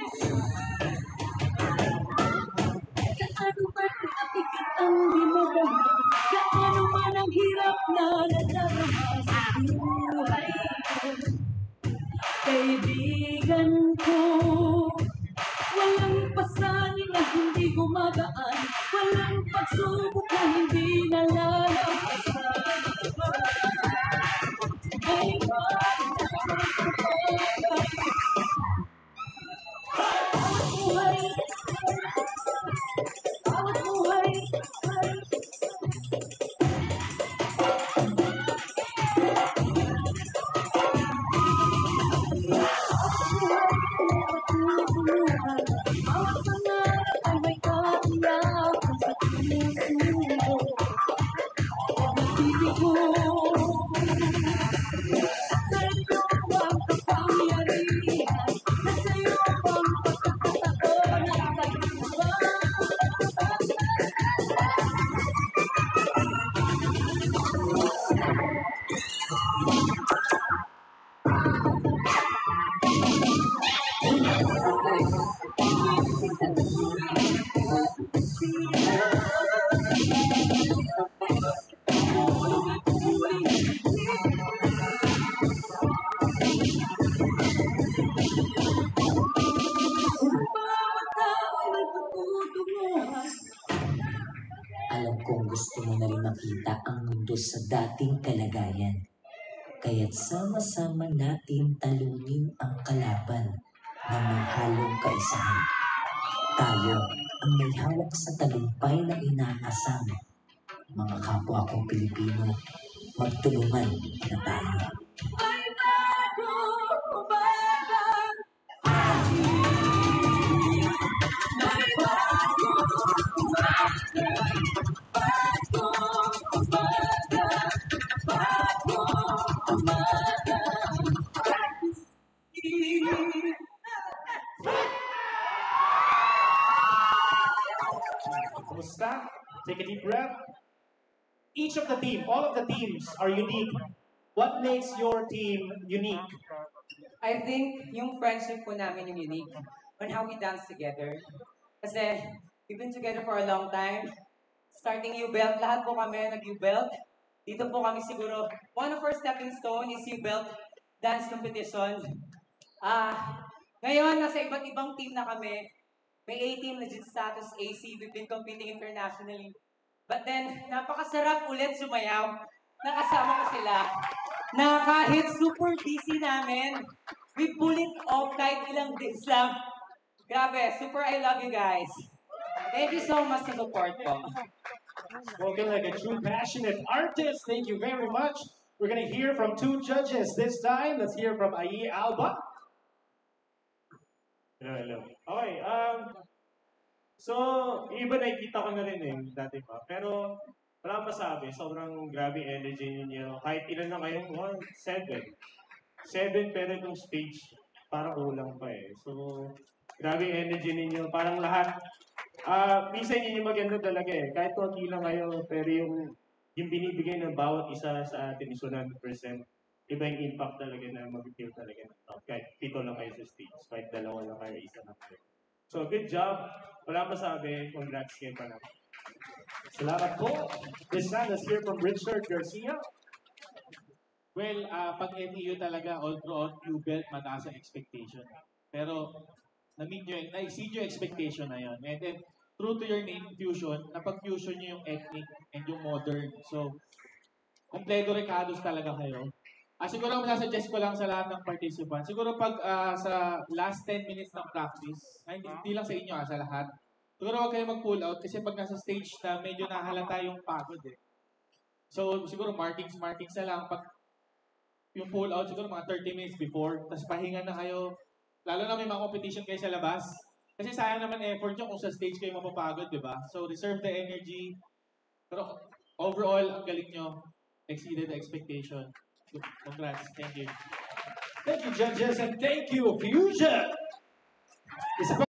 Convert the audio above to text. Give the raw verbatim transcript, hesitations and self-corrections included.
Gaano man kapigit ang dinadama, gaano man ang hirap na nadarama sa buhay ko. Kaibigan ko, walang pasanin na hindi gumagaan, walang pagsubok na hindi nalalampasan. Ay, buhay, bawat buhay, bawat pangarap ay may katiyakan sa puso. Pag-ibig ko, sa'yo ang kapangyarihan, na sa'yo ang pagkakataon at pag-ibig. Alam kong gusto mo na rin makita ang mundo sa dating kalagayan. Kaya't sama-sama natin talunin ang kalaban na may halong kaisahan. Tayo ang may hawak sa talumpay na inaasam. Mga kapwa kong Pilipino, magtulungan na tayo. May bagong umaga, may bagong umaga, bagong umaga, bagong umaga. Kumusta? Take a deep breath. Each of the team, all of the teams are unique. What makes your team unique? I think yung friendship po namin yung unique on how we dance together. Kasi we've been together for a long time. Starting UBelt, lahat po kami nag-UBelt. Dito po kami siguro, one of our stepping stone is UBelt dance competition. Ah, ngayon, nasa iba't ibang team na kami. May A-team, legit status A C. We've been competing internationally. But then, napakasarap ulit sumayaw. Nakasama ko sila. Na kahit super busy namin, we pull it off kahit ilang days lang. Grabe, super I love you guys. Thank you so much sa support ko. Spoken like a true passionate artist. Thank you very much. We're going to hear from two judges this time. Let's hear from Ai Alba. Hello, hello. Okay, um, so, iba nakikita ko na rin eh, dati pa. Pero, wala masabi, sobrang grabe energy ninyo. Kahit ilan na kayo, one, seven. Seven, pero itong stage, parang kulang pa eh. So, grabe energy ninyo. Parang lahat, ah, uh, minsan yun yung maganda talaga eh. Kahit konti lang kayo, pero yung, yung binibigay ng bawat isa sa atin is one hundred percent. Iba yung impact talaga na mag-feel talaga ng tao. Kahit pito lang kayo sa stage, kahit dalawa lang kayo, isa lang kayo. So, good job. Wala masabi. Congrats kayo pa naman. Salamat po. This time, let's hear from Richard Garcia. Well, uh, pag F E U talaga, all throughout UBelt, mataas ang expectation. Pero, na-meet nyo, na-exceed yung expectation na yun. And then, true to your name, Feusion, napag-fusion nyo yung ethnic and yung modern. So, kompleto recados talaga kayo. Ah, siguro ang masasuggest ko lang sa lahat ng participants, siguro pag uh, sa last ten minutes ng practice, ay, hindi, hindi lang sa inyo, ah, sa lahat, siguro huwag kayo mag-pull out kasi pag nasa stage na medyo nahalata yung pagod eh. So, siguro markings, markings na lang. Pag yung pull out, siguro mga thirty minutes before, tapos pahinga na kayo. Lalo na may mga competition kayo sa labas. Kasi sayang naman effort nyo kung sa stage kayo mapapagod, di ba? So, reserve the energy. Pero overall, ang galing nyo. Exceeded the expectation. Congrats. Thank you. Thank you, judges, and thank you, Feusion.